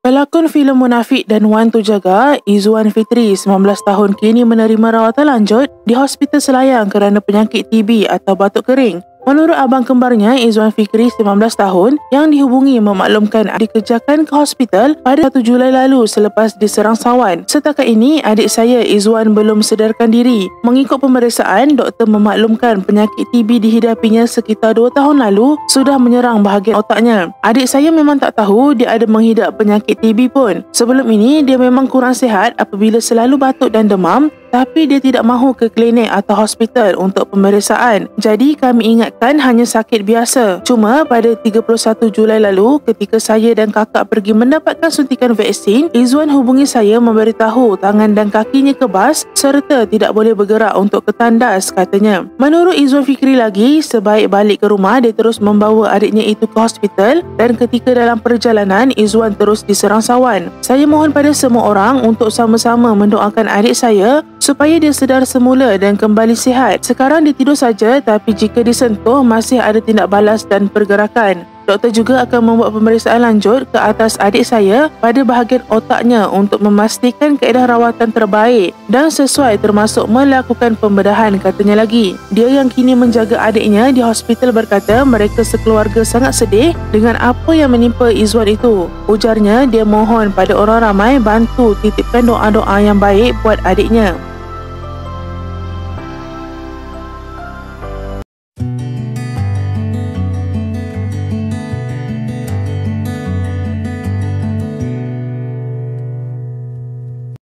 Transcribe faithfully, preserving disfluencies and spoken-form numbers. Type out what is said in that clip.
Pelakon filem Munafik dan Wan Tu Jaga, Izuan Fitri, sembilan belas tahun, kini menerima rawatan lanjut di Hospital Selayang kerana penyakit T B atau batuk kering. Menurut abang kembarnya, Izuan Fitri, sembilan belas tahun, yang dihubungi memaklumkan dikejarkan ke hospital pada satu Julai lalu selepas diserang sawan. Setakat ini, adik saya Izuan belum sedarkan diri. Mengikut pemeriksaan, doktor memaklumkan penyakit T B dihidapinya sekitar dua tahun lalu sudah menyerang bahagian otaknya. Adik saya memang tak tahu dia ada menghidap penyakit T B pun. Sebelum ini, dia memang kurang sihat apabila selalu batuk dan demam, tapi dia tidak mahu ke klinik atau hospital untuk pemeriksaan. Jadi kami ingatkan hanya sakit biasa. Cuma pada tiga puluh satu Julai lalu, ketika saya dan kakak pergi mendapatkan suntikan vaksin, Izuan hubungi saya memberitahu tangan dan kakinya kebas serta tidak boleh bergerak untuk ke tandas, katanya. Menurut Izuan Fikri lagi, sebaik balik ke rumah, dia terus membawa adiknya itu ke hospital dan ketika dalam perjalanan, Izuan terus diserang sawan. Saya mohon pada semua orang untuk sama-sama mendoakan adik saya supaya dia sedar semula dan kembali sihat. Sekarang dia tidur saja, tapi jika disentuh masih ada tindak balas dan pergerakan. Doktor juga akan membuat pemeriksaan lanjut ke atas adik saya pada bahagian otaknya untuk memastikan kaedah rawatan terbaik dan sesuai, termasuk melakukan pembedahan, katanya lagi. Dia yang kini menjaga adiknya di hospital berkata mereka sekeluarga sangat sedih dengan apa yang menimpa Izuan itu. Ujarnya dia mohon pada orang ramai bantu titipkan doa-doa yang baik buat adiknya.